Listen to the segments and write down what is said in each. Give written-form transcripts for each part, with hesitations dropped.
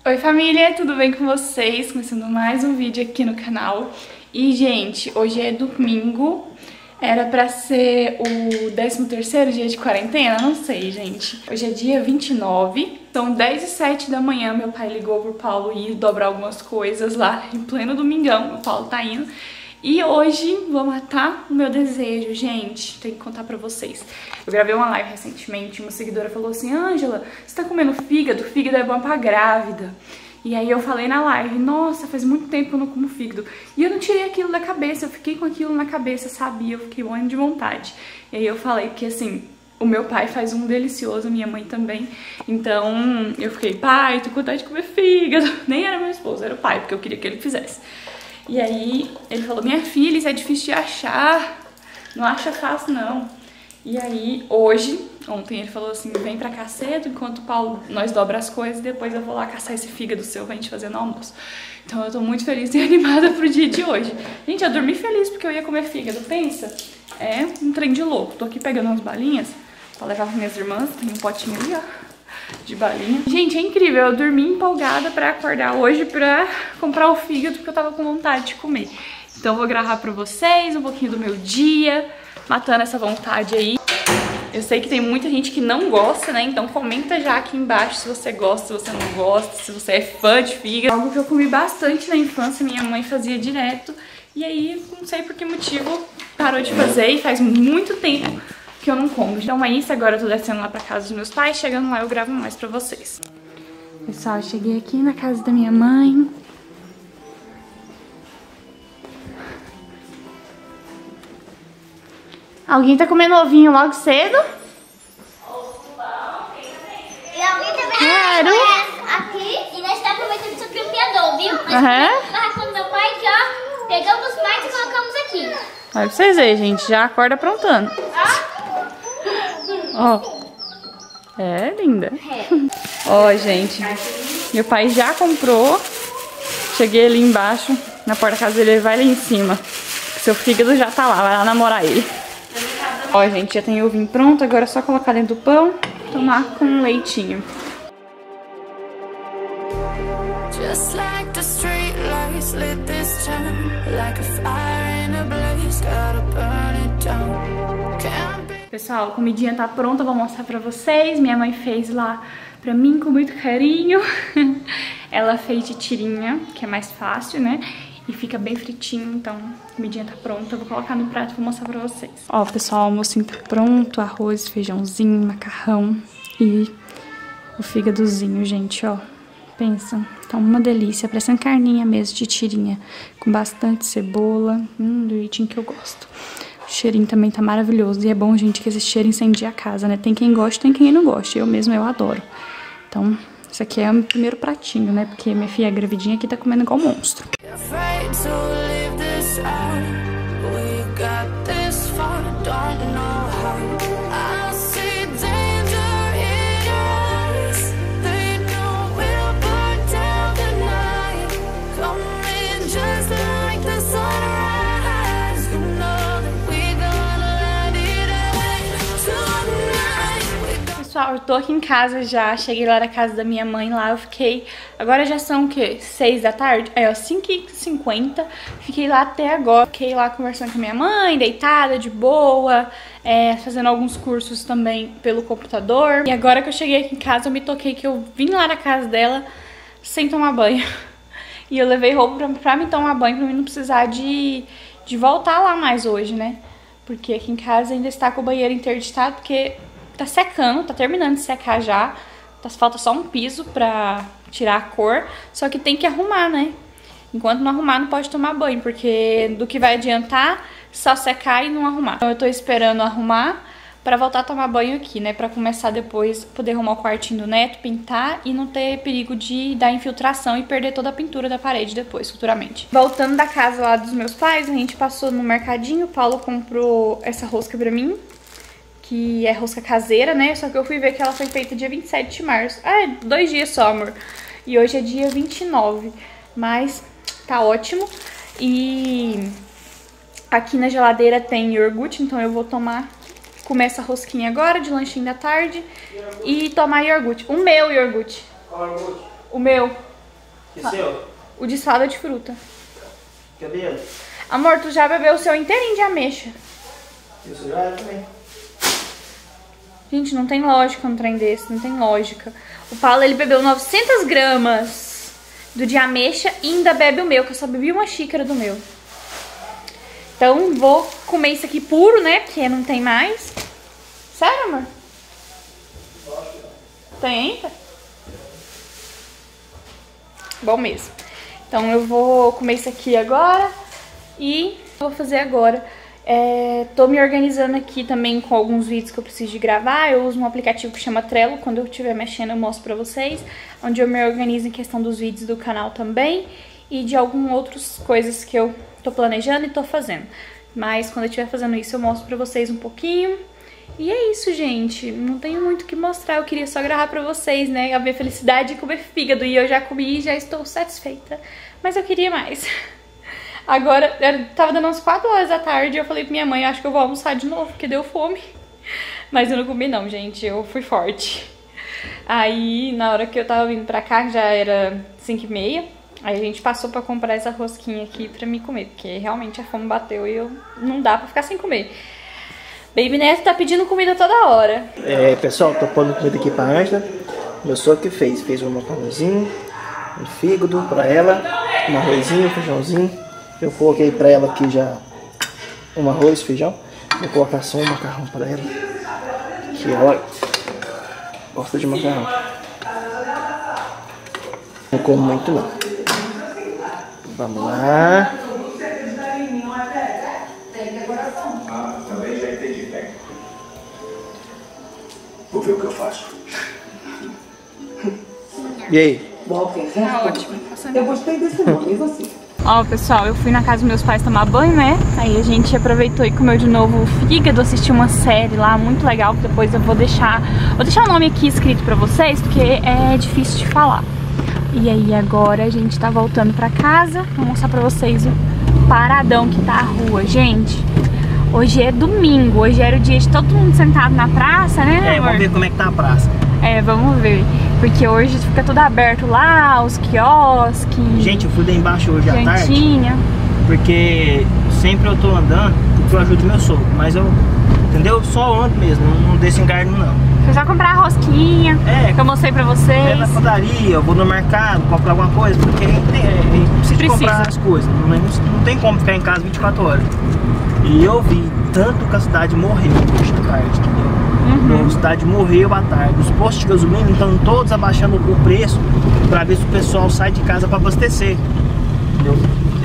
Oi família, tudo bem com vocês? Começando mais um vídeo aqui no canal. E gente, hoje é domingo, era pra ser o 13º dia de quarentena, não sei gente. Hoje é dia 29, são 10h07 da manhã, meu pai ligou pro Paulo ir dobrar algumas coisas lá em pleno domingão, o Paulo tá indo. E hoje vou matar o meu desejo, gente, tenho que contar pra vocês. Eu gravei uma live recentemente, uma seguidora falou assim: Ângela, você tá comendo fígado? Fígado é bom pra grávida. E aí eu falei na live, nossa, faz muito tempo que eu não como fígado. E eu não tirei aquilo da cabeça, eu fiquei com aquilo na cabeça, sabia? Eu fiquei morrendo de vontade. E aí eu falei que assim, o meu pai faz um delicioso, minha mãe também. Então eu fiquei, pai, tô com vontade de comer fígado. Nem era meu esposo, era o pai, porque eu queria que ele fizesse. E aí ele falou, minha filha, isso é difícil de achar, não acha fácil não. E aí ontem ele falou assim, vem pra cá cedo, enquanto o Paulo, nós dobra as coisas, e depois eu vou lá caçar esse fígado seu pra gente fazer no almoço. Então eu tô muito feliz e animada pro dia de hoje. Gente, eu dormi feliz porque eu ia comer fígado, pensa? É um trem de louco. Tô aqui pegando umas balinhas pra levar para minhas irmãs, tem um potinho ali, ó, de balinha. Gente, é incrível, eu dormi empolgada pra acordar hoje pra comprar o fígado porque eu tava com vontade de comer. Então eu vou gravar pra vocês um pouquinho do meu dia, matando essa vontade aí. Eu sei que tem muita gente que não gosta, né? Então comenta já aqui embaixo se você gosta, se você não gosta, se você é fã de fígado. Algo que eu comi bastante na infância, minha mãe fazia direto. E aí, não sei por que motivo, parou de fazer e faz muito tempo que eu não como. Então é isso, agora eu tô descendo lá pra casa dos meus pais, chegando lá eu gravo mais pra vocês. Pessoal, eu cheguei aqui na casa da minha mãe. Alguém tá comendo ovinho logo cedo? E alguém também Quero. aqui e nós estamos aproveitando sobre o criador, viu? Aham. Quando meu pai já pegamos mais e colocamos aqui. Olha pra vocês verem, gente, já acorda aprontando. Ó. É, linda. Ó, gente, meu pai já comprou. Cheguei ali embaixo, na porta da casa dele, ele vai lá em cima. Seu fígado já tá lá, vai lá namorar ele. Ó, gente, já tem ovinho pronto, agora é só colocar dentro do pão, tomar com leitinho. Just like the street lights lit this town, like a fire in a blaze, gotta burn it down. Can't be. Pessoal, a comidinha tá pronta, vou mostrar pra vocês. Minha mãe fez lá pra mim com muito carinho. Ela fez de tirinha, que é mais fácil, né? E fica bem fritinho, então a comidinha tá pronta. Eu vou colocar no prato e vou mostrar pra vocês. Ó, pessoal, o almocinho tá pronto. Arroz, feijãozinho, macarrão e o fígadozinho, gente, ó. Pensa, tá uma delícia. Parece uma carninha mesmo de tirinha, com bastante cebola, do jeitinho que eu gosto. O cheirinho também tá maravilhoso. E é bom, gente, que esse cheiro incendia a casa, né? Tem quem gosta, tem quem não gosta. Eu mesmo, eu adoro. Então, isso aqui é o primeiro pratinho, né? Porque minha filha gravidinha aqui tá comendo igual monstro. Afraid to live this out. We got this far, don't know how. I see danger in your eyes. They know we'll burn down the night. Coming just like the sunrise. You know that we gonna let it out tonight. Pessoal, eu tô aqui em casa já, cheguei lá na casa da minha mãe lá, eu fiquei, agora já são o quê? 6 da tarde? Aí ó, 5h50, fiquei lá até agora, fiquei lá conversando com a minha mãe, deitada, de boa, fazendo alguns cursos também pelo computador. E agora que eu cheguei aqui em casa, eu me toquei que eu vim lá na casa dela sem tomar banho. E eu levei roupa pra me tomar banho, pra mim não precisar de voltar lá mais hoje, né? Porque aqui em casa ainda está com o banheiro interditado, porque tá secando, tá terminando de secar já. Falta só um piso pra tirar a cor. Só que tem que arrumar, né? Enquanto não arrumar, não pode tomar banho. Porque do que vai adiantar só secar e não arrumar. Então eu tô esperando arrumar pra voltar a tomar banho aqui, né? Pra começar depois, poder arrumar o quartinho do neto, pintar e não ter perigo de dar infiltração e perder toda a pintura da parede depois, futuramente. Voltando da casa lá dos meus pais, a gente passou no mercadinho. O Paulo comprou essa rosca pra mim, que é rosca caseira, né? Só que eu fui ver que ela foi feita dia 27 de março. Ah, é 2 dias só, amor. E hoje é dia 29. Mas tá ótimo. E aqui na geladeira tem iogurte, então eu vou comer essa rosquinha agora, de lanchinho da tarde. E tomar iogurte. O meu iogurte. Qual iogurte? O meu. E seu? O de salada de fruta. Cadê ele? Amor, tu já bebeu o seu inteirinho de ameixa. Isso já era também. Gente, não tem lógica um trem desse, não tem lógica. O Paulo, ele bebeu 900 gramas do de ameixa e ainda bebe o meu, que eu só bebi uma xícara do meu. Então, vou comer isso aqui puro, né, porque não tem mais. Sério, amor? Tem ainda? Bom mesmo. Então, eu vou comer isso aqui agora e vou fazer agora. Tô me organizando aqui também com alguns vídeos que eu preciso de gravar. Eu uso um aplicativo que chama Trello. Quando eu estiver mexendo eu mostro pra vocês, onde eu me organizo em questão dos vídeos do canal também e de algumas outras coisas que eu tô planejando e tô fazendo. Mas quando eu estiver fazendo isso eu mostro pra vocês um pouquinho. E é isso, gente. Não tenho muito o que mostrar. Eu queria só gravar pra vocês, né, a minha felicidade de comer fígado. E eu já comi e já estou satisfeita. Mas eu queria mais. Agora, tava dando umas 4 horas da tarde e eu falei pra minha mãe, acho que eu vou almoçar de novo, porque deu fome. Mas eu não comi não, gente, eu fui forte. Aí, na hora que eu tava vindo pra cá, já era 5h30, aí a gente passou pra comprar essa rosquinha aqui pra me comer, porque realmente a fome bateu e não dá pra ficar sem comer. Baby Neto tá pedindo comida toda hora. Pessoal, tô pondo comida aqui pra Ângela. Meu sogro que fez um macarrãozinho, um fígado pra ela, um arrozinho, um feijãozinho. Eu coloquei pra ela aqui já um arroz, feijão. Vou colocar só um macarrão pra ela, que ela gosta de macarrão. Não como muito não. Vamos lá. Também já entendi, né? Vou ver o que eu faço. E aí? Tá ótimo. Eu gostei desse nome, e você? Ó, pessoal, eu fui na casa dos meus pais tomar banho, né? Aí a gente aproveitou e comeu de novo o fígado, assisti uma série lá muito legal, que depois eu vou deixar o nome aqui escrito pra vocês, porque é difícil de falar. E aí agora a gente tá voltando pra casa, vou mostrar pra vocês o paradão que tá a rua. Gente, hoje é domingo, hoje era o dia de todo mundo sentado na praça, né, amor? Vamos ver como é que tá a praça. Vamos ver, porque hoje fica tudo aberto lá, os quiosques. Gente, eu fui lá embaixo hoje à tarde, jantinha. porque sempre eu tô andando, porque eu ajudo meu sogro, mas eu, entendeu? Só ando mesmo, não desço em garden não. Foi só comprar a rosquinha, que eu mostrei pra vocês. Na padaria, eu vou no mercado, comprar alguma coisa, porque precisa comprar as coisas, não tem como ficar em casa 24 horas. E eu vi tanto que a cidade morreu hoje à tarde, entendeu? A cidade morreu à tarde. Os postos de gasolina estão todos abaixando o preço para ver se o pessoal sai de casa para abastecer, entendeu?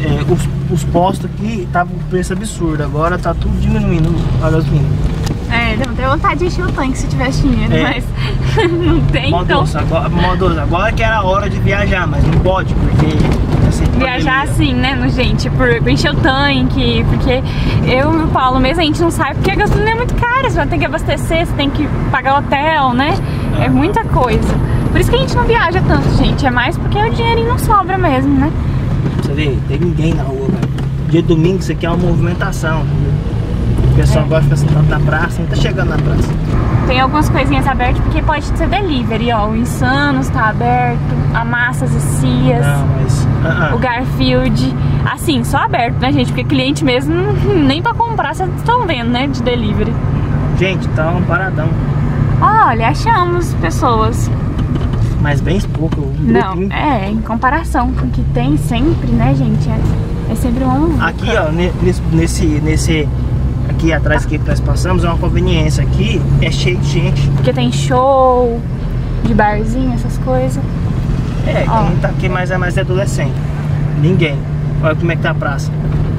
Os postos aqui estavam com preço absurdo, agora tá tudo diminuindo a gasolina. Deu até vontade de encher o tanque se tivesse dinheiro, mas não tem, Modoso, então. Agora que era a hora de viajar, mas não pode, porque viajar assim, né, gente, por encher o tanque, porque eu e o Paulo mesmo, a gente não sabe porque a gasolina é muito cara, você vai ter que abastecer, você tem que pagar hotel, né, é muita coisa. Por isso que a gente não viaja tanto, gente, é mais porque o dinheirinho não sobra mesmo, né. Você vê, tem ninguém na rua, velho. Dia de domingo isso aqui é uma movimentação, entendeu? O pessoal gosta de ficar sentado na praça, não tá chegando na praça. Tem algumas coisinhas abertas porque pode ser delivery, ó. O Insanos tá aberto, a Massas e Cias, não, mas, o Garfield. Assim, só aberto, né, gente? Porque cliente mesmo, nem pra comprar, vocês estão vendo, né, de delivery. Gente, tá um paradão. Olha, achamos pessoas. Mas bem pouco. Não, em comparação com o que tem sempre, né, gente? É sempre um... Aqui, ó, nesse... Aqui atrás que nós passamos é uma conveniência. Aqui é cheio de gente. Porque tem show de barzinho, essas coisas. Quem tá aqui mais é mais adolescente. Ninguém. Olha como é que tá a praça.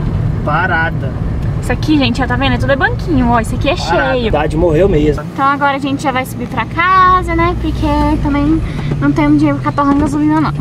Parada. Isso aqui, gente, já tá vendo? Tudo é banquinho, ó. Isso aqui é cheio. A cidade morreu mesmo. Então agora a gente já vai subir pra casa, né? Porque também não temos dinheiro pra ficar torrando gasolina, não.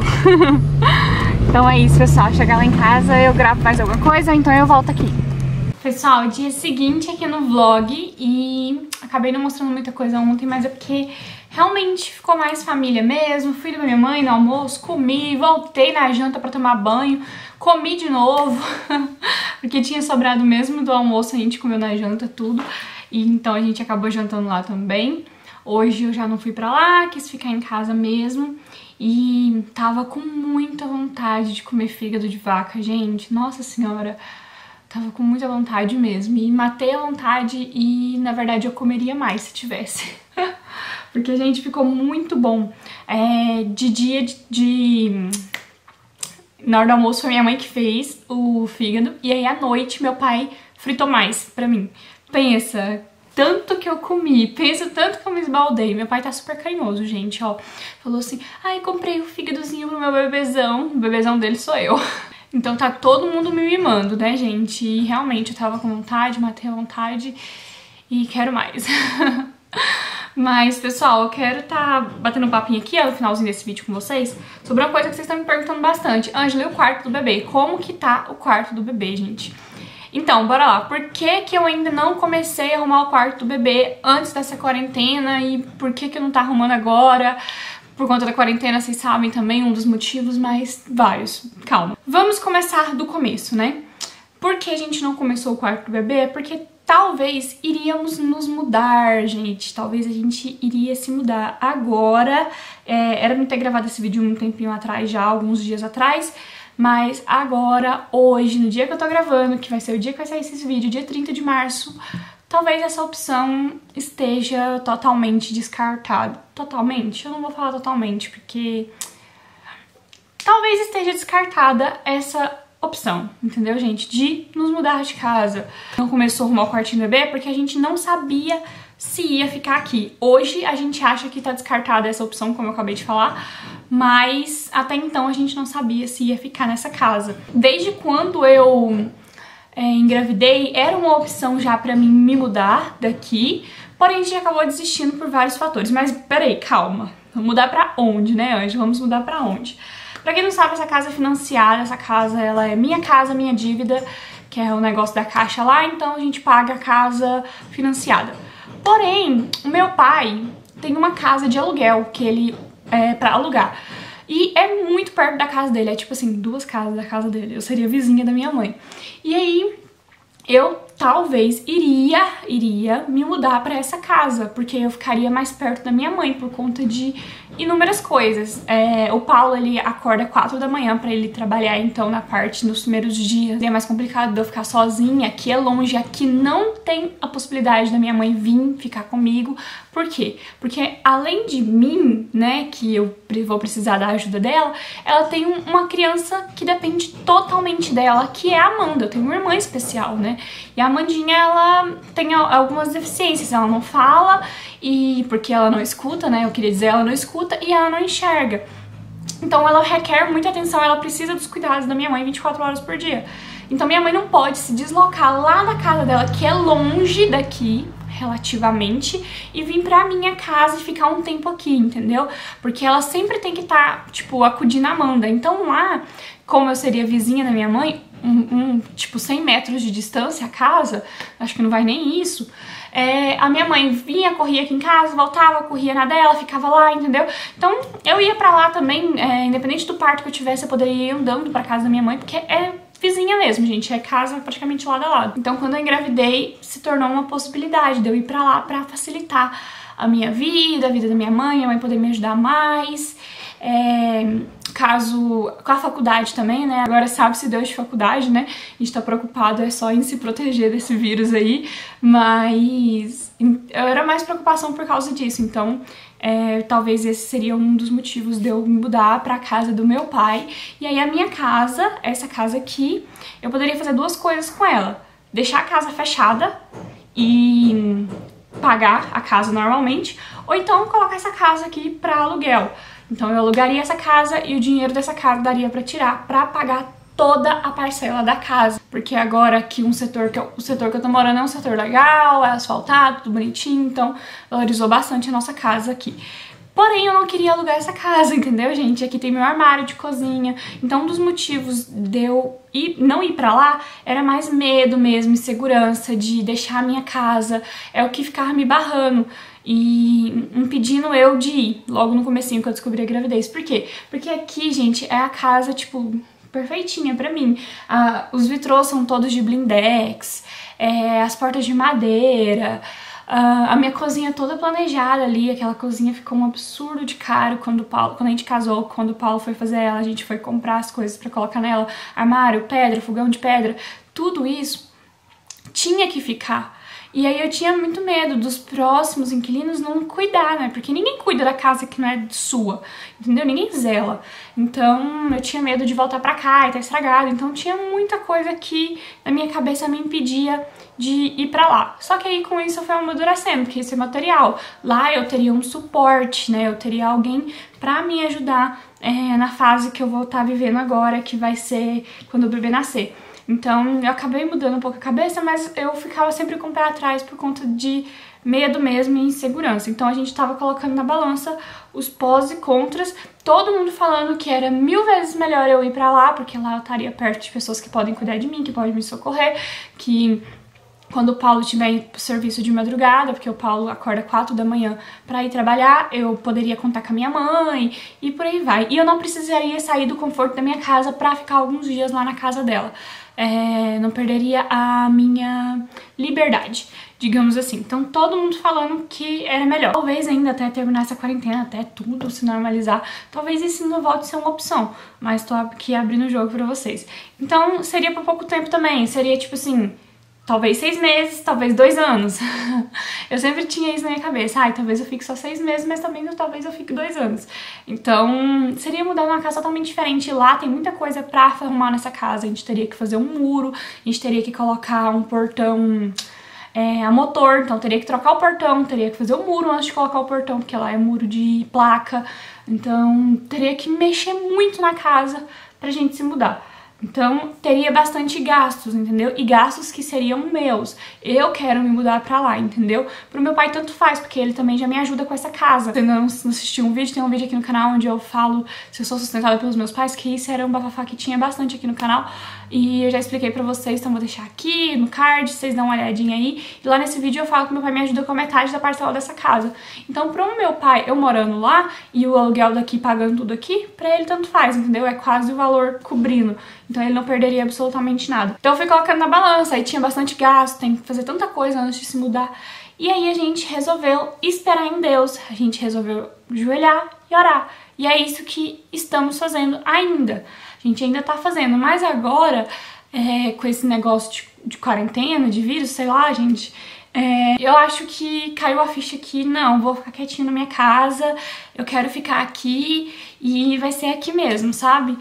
Então é isso, pessoal. Chegar lá em casa, eu gravo mais alguma coisa, então eu volto aqui. Pessoal, dia seguinte aqui no vlog e acabei não mostrando muita coisa ontem, mas é porque realmente ficou mais família mesmo. Fui da minha mãe no almoço, comi, voltei na janta pra tomar banho, comi de novo, porque tinha sobrado mesmo do almoço, a gente comeu na janta tudo, e então a gente acabou jantando lá também. Hoje eu já não fui pra lá, quis ficar em casa mesmo. E tava com muita vontade de comer fígado de vaca, gente. Nossa senhora, tava com muita vontade mesmo. E matei a vontade e, na verdade, eu comeria mais se tivesse. Porque, gente, ficou muito bom. Na hora do almoço foi minha mãe que fez o fígado. E aí, à noite, meu pai fritou mais pra mim. Pensa, tanto que eu comi, pensa tanto que eu me esbaldei. Meu pai tá super carinhoso, gente, ó. Falou assim, ai, comprei o fígadozinho pro meu bebezão. O bebezão dele sou eu. Então tá todo mundo me mimando, né, gente? E realmente eu tava com vontade, matei a vontade e quero mais. Mas, pessoal, eu quero tá batendo um papinho aqui, ó, no finalzinho desse vídeo com vocês, sobre uma coisa que vocês estão me perguntando bastante. Ângela, e o quarto do bebê? Como que tá o quarto do bebê, gente? Então, bora lá. Por que que eu ainda não comecei a arrumar o quarto do bebê antes dessa quarentena? E por que que eu não tá arrumando agora? Por conta da quarentena, vocês sabem também, um dos motivos, mas vários. Calma. Vamos começar do começo, né? Por que a gente não começou o quarto do bebê? Porque talvez iríamos nos mudar, gente. Talvez a gente iria se mudar agora. Era pra ter gravado esse vídeo um tempinho atrás já, alguns dias atrás. Mas agora, hoje, no dia que eu tô gravando, que vai ser o dia que vai sair esse vídeo, dia 30 de março, talvez essa opção esteja totalmente descartada. Totalmente? Eu não vou falar totalmente, porque talvez esteja descartada essa opção, entendeu, gente? De nos mudar de casa. Não começou a arrumar o quartinho do bebê porque a gente não sabia se ia ficar aqui. Hoje a gente acha que tá descartada essa opção, como eu acabei de falar, mas até então a gente não sabia se ia ficar nessa casa. Desde quando eu engravidei, era uma opção já pra mim me mudar daqui, porém a gente acabou desistindo por vários fatores. Mas peraí, calma. Vamos mudar pra onde, né, Anjo? Vamos mudar pra onde? Pra quem não sabe, essa casa é financiada, essa casa, ela é minha casa, minha dívida, que é o negócio da caixa lá, então a gente paga a casa financiada. Porém, o meu pai tem uma casa de aluguel, que ele pra alugar. E é muito perto da casa dele, é tipo assim, 2 casas da casa dele. Eu seria vizinha da minha mãe. E aí, eu talvez iria me mudar pra essa casa, porque eu ficaria mais perto da minha mãe por conta de inúmeras coisas. O Paulo, ele acorda 4 da manhã pra ele trabalhar, então nos primeiros dias é mais complicado de eu ficar sozinha. Aqui é longe, aqui não tem a possibilidade da minha mãe vir ficar comigo. Por quê? Porque além de mim, né, que eu vou precisar da ajuda dela, ela tem uma criança que depende totalmente dela, que é a Amanda. Eu tenho uma irmã especial, né? E a Amandinha, ela tem algumas deficiências, ela não fala, e porque ela não escuta, né? Eu queria dizer, ela não escuta e ela não enxerga. Então ela requer muita atenção, ela precisa dos cuidados da minha mãe 24 horas por dia. Então minha mãe não pode se deslocar lá na casa dela, que é longe daqui, relativamente, e vir pra minha casa e ficar um tempo aqui, entendeu? Porque ela sempre tem que estar, tipo, acudindo a Amanda. Então lá, como eu seria vizinha da minha mãe, tipo 100 metros de distância a casa, acho que não vai nem isso, a minha mãe vinha, corria aqui em casa, voltava, corria na dela, ficava lá, entendeu? Então eu ia pra lá também, independente do parto que eu tivesse, eu poderia ir andando pra casa da minha mãe, porque é vizinha mesmo, gente, é casa praticamente lado a lado. Então quando eu engravidei, se tornou uma possibilidade de eu ir pra lá pra facilitar a minha vida, a vida da minha mãe poder me ajudar mais. Caso com a faculdade também, né? Agora sabe-se Deus de faculdade, né? A gente tá preocupado só em se proteger desse vírus aí, mas era mais preocupação por causa disso. Então, talvez esse seria um dos motivos de eu me mudar pra casa do meu pai. E aí a minha casa, essa casa aqui, eu poderia fazer 2 coisas com ela. Deixar a casa fechada e pagar a casa normalmente, ou então colocar essa casa aqui pra aluguel. Então eu alugaria essa casa e o dinheiro dessa casa daria pra tirar pra pagar toda a parcela da casa. Porque agora aqui o setor que eu tô morando é um setor legal, é asfaltado, tudo bonitinho, então valorizou bastante a nossa casa aqui. Porém, eu não queria alugar essa casa, entendeu, gente? Aqui tem meu armário de cozinha. Então, um dos motivos de eu não ir pra lá era mais medo mesmo, insegurança de deixar a minha casa. É o que ficava me barrando e impedindo eu de ir logo no comecinho que eu descobri a gravidez. Por quê? Porque aqui, gente, é a casa, tipo, perfeitinha pra mim. Os vitrôs são todos de blindex, as portas de madeira, A minha cozinha toda planejada ali, aquela cozinha ficou um absurdo de caro quando a gente casou, quando o Paulo foi fazer ela, a gente foi comprar as coisas pra colocar nela, armário, pedra, fogão de pedra, tudo isso tinha que ficar. E aí eu tinha muito medo dos próximos inquilinos não cuidar, né? Porque ninguém cuida da casa que não é sua, entendeu? Ninguém zela. Então eu tinha medo de voltar pra cá e tá estragado. Então tinha muita coisa que na minha cabeça me impedia de ir pra lá. Só que aí com isso eu fui amadurecendo, porque isso é material. Lá eu teria um suporte, né? Eu teria alguém pra me ajudar na fase que eu vou estar vivendo agora, que vai ser quando o bebê nascer. Então eu acabei mudando um pouco a cabeça, mas eu ficava sempre com o pé atrás por conta de medo mesmo e insegurança. Então a gente tava colocando na balança os pós e contras, todo mundo falando que era 1000 vezes melhor eu ir pra lá, porque lá eu estaria perto de pessoas que podem cuidar de mim, que podem me socorrer, que quando o Paulo tiver serviço de madrugada, porque o Paulo acorda 4 da manhã pra ir trabalhar, eu poderia contar com a minha mãe e por aí vai. E eu não precisaria sair do conforto da minha casa pra ficar alguns dias lá na casa dela. Não perderia a minha liberdade, digamos assim. Então todo mundo falando que era melhor. Talvez ainda até terminar essa quarentena, até tudo se normalizar, talvez isso não volte a ser uma opção, mas tô aqui abrindo o jogo pra vocês. Então seria por pouco tempo também, seria tipo assim, talvez 6 meses, talvez 2 anos. Eu sempre tinha isso na minha cabeça. Talvez eu fique só 6 meses, mas também talvez eu fique 2 anos. Então, seria mudar numa casa totalmente diferente. Lá tem muita coisa pra arrumar nessa casa. A gente teria que fazer um muro, a gente teria que colocar um portão a motor, então teria que trocar o portão, teria que fazer o muro antes de colocar o portão, porque lá é muro de placa. Então, teria que mexer muito na casa pra gente se mudar. Então, teria bastante gastos, entendeu? E gastos que seriam meus. Eu quero me mudar pra lá, entendeu? Pro meu pai tanto faz, porque ele também já me ajuda com essa casa. Se ainda não assistiu um vídeo, tem um vídeo aqui no canal onde eu falo se eu sou sustentada pelos meus pais, que isso era um bafafá que tinha bastante aqui no canal. E eu já expliquei pra vocês, então vou deixar aqui no card, vocês dão uma olhadinha aí. E lá nesse vídeo eu falo que meu pai me ajuda com a metade da parcela dessa casa. Então, pro meu pai, eu morando lá e o aluguel daqui pagando tudo aqui, pra ele tanto faz, entendeu? É quase o valor cobrindo. Então ele não perderia absolutamente nada. Então eu fui colocando na balança, aí tinha bastante gasto, tem que fazer tanta coisa antes de se mudar. E aí a gente resolveu esperar em Deus, a gente resolveu ajoelhar e orar. E é isso que estamos fazendo ainda. A gente ainda tá fazendo, mas agora, com esse negócio de quarentena, de vírus, sei lá, gente... eu acho que caiu a ficha que não, vou ficar quietinho na minha casa, eu quero ficar aqui e vai ser aqui mesmo, sabe?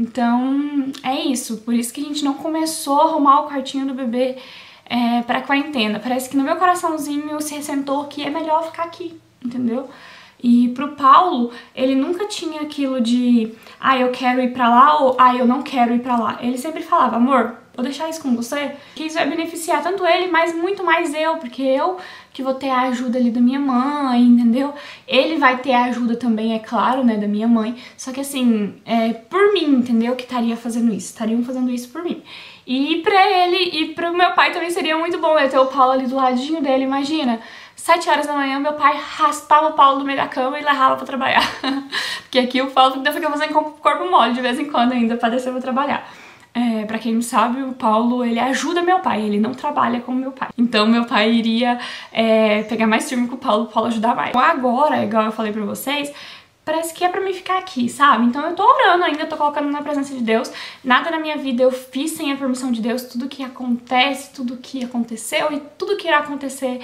Então é isso, por isso que a gente não começou a arrumar o quartinho do bebê pra quarentena. Parece que no meu coraçãozinho se ressentou que é melhor ficar aqui, entendeu? E pro Paulo, ele nunca tinha aquilo de eu quero ir pra lá ou eu não quero ir pra lá. Ele sempre falava, amor, vou deixar isso com você, que isso vai beneficiar tanto ele, mas muito mais eu, porque eu que vou ter a ajuda ali da minha mãe, entendeu? Ele vai ter a ajuda também, é claro, né, da minha mãe, só que assim, por mim, entendeu? Que estaria fazendo isso, estariam fazendo isso por mim. E pra ele e pro meu pai também seria muito bom, né, ter o Paulo ali do ladinho dele, imagina. 7 horas da manhã, meu pai raspava o Paulo do meio da cama e levava pra trabalhar. Porque aqui o Paulo ainda fica fazendo corpo mole de vez em quando ainda pra descer pra trabalhar. Pra quem não sabe, o Paulo, ele ajuda meu pai, ele não trabalha com meu pai. Então meu pai iria pegar mais firme com o Paulo ajudar mais. Então agora, igual eu falei pra vocês, parece que é pra mim ficar aqui, sabe? Então eu tô orando ainda, tô colocando na presença de Deus. Nada na minha vida eu fiz sem a permissão de Deus. Tudo que acontece, tudo que aconteceu e tudo que irá acontecer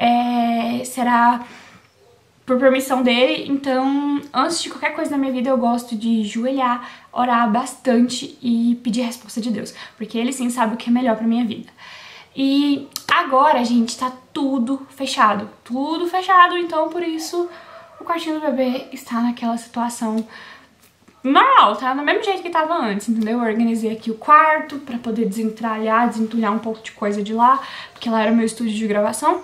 será por permissão dele. Então, antes de qualquer coisa na minha vida, eu gosto de joelhar, orar bastante e pedir a resposta de Deus. Porque ele sim sabe o que é melhor pra minha vida. E agora, gente, tá tudo fechado. Tudo fechado, então por isso... O quartinho do bebê está naquela situação normal, tá? Do mesmo jeito que tava antes, entendeu? Eu organizei aqui o quarto pra poder desentulhar um pouco de coisa de lá, porque lá era meu estúdio de gravação.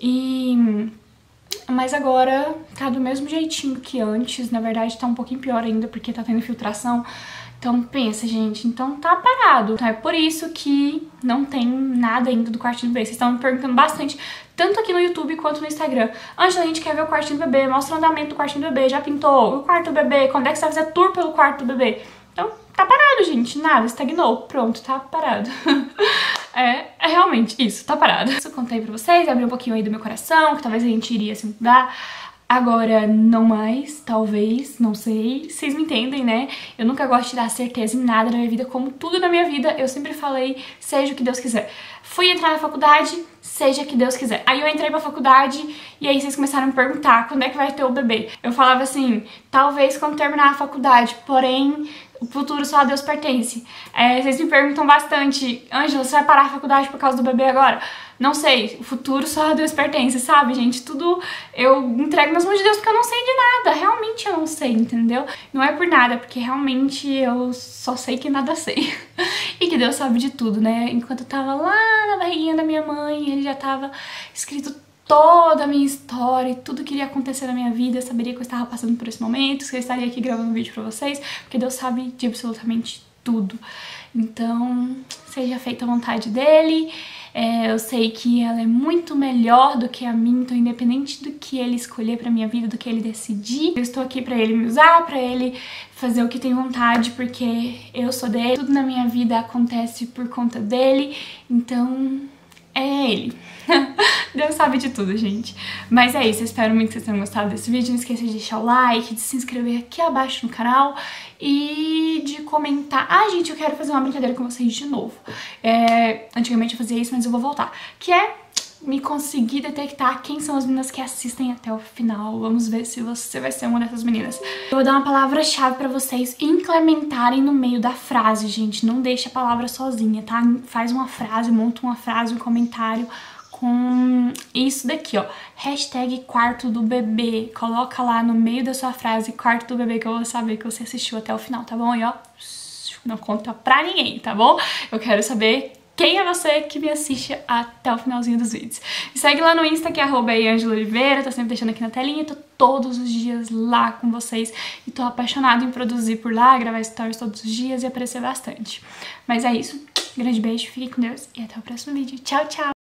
Mas agora tá do mesmo jeitinho que antes, na verdade tá um pouquinho pior ainda, porque tá tendo infiltração. Então pensa, gente, então tá parado. Então é por isso que não tem nada ainda do quartinho do bebê. Vocês estão me perguntando bastante, tanto aqui no YouTube quanto no Instagram. Angela, a gente quer ver o quartinho do bebê, mostra o andamento do quartinho do bebê, já pintou o quarto do bebê, quando é que você vai fazer tour pelo quarto do bebê? Então tá parado, gente, nada, estagnou, pronto, tá parado. É realmente isso, tá parado. Isso eu contei pra vocês, abri um pouquinho aí do meu coração, que talvez a gente iria se mudar. Agora não mais, talvez, não sei, vocês me entendem, né? Eu nunca gosto de dar certeza em nada na minha vida, como tudo na minha vida, eu sempre falei, seja o que Deus quiser. Fui entrar na faculdade, seja o que Deus quiser. Aí eu entrei pra faculdade e aí vocês começaram a me perguntar, quando é que vai ter o bebê? Eu falava assim, talvez quando terminar a faculdade, porém o futuro só a Deus pertence. Vocês me perguntam bastante, Ângela, você vai parar a faculdade por causa do bebê agora? Não sei, o futuro só a Deus pertence, sabe, gente? Tudo eu entrego nas mãos de Deus porque eu não sei de nada, realmente eu não sei, entendeu? Não é por nada, porque realmente eu só sei que nada sei. E que Deus sabe de tudo, né? Enquanto eu tava lá na barriguinha da minha mãe, ele já tava escrito toda a minha história e tudo que iria acontecer na minha vida. Eu saberia que eu estava passando por esse momento, que eu estaria aqui gravando um vídeo pra vocês, porque Deus sabe de absolutamente tudo. Então, seja feita a vontade dele. Eu sei que ela é muito melhor do que a minha, então independente do que ele escolher pra minha vida, do que ele decidir, eu estou aqui pra ele me usar, pra ele fazer o que tem vontade, porque eu sou dele, tudo na minha vida acontece por conta dele, então é ele. Deus sabe de tudo, gente. Mas é isso, eu espero muito que vocês tenham gostado desse vídeo. Não esqueça de deixar o like, de se inscrever aqui abaixo no canal e de comentar. Ah, gente, eu quero fazer uma brincadeira com vocês de novo. Antigamente eu fazia isso, mas eu vou voltar. Que é me conseguir detectar quem são as meninas que assistem até o final. Vamos ver se você vai ser uma dessas meninas. Eu vou dar uma palavra-chave pra vocês implementarem no meio da frase, gente. Não deixa a palavra sozinha, tá? Faz uma frase, monta uma frase, um comentário com isso daqui, ó. Hashtag quarto do bebê. Coloca lá no meio da sua frase quarto do bebê, que eu vou saber que você assistiu até o final, tá bom? E ó, não conta pra ninguém, tá bom? Eu quero saber quem é você que me assiste até o finalzinho dos vídeos. Me segue lá no Insta, que é @Angela_Oliveira, tô sempre deixando aqui na telinha, tô todos os dias lá com vocês e tô apaixonada em produzir por lá, gravar stories todos os dias e aparecer bastante. Mas é isso, grande beijo, fiquem com Deus e até o próximo vídeo. Tchau, tchau!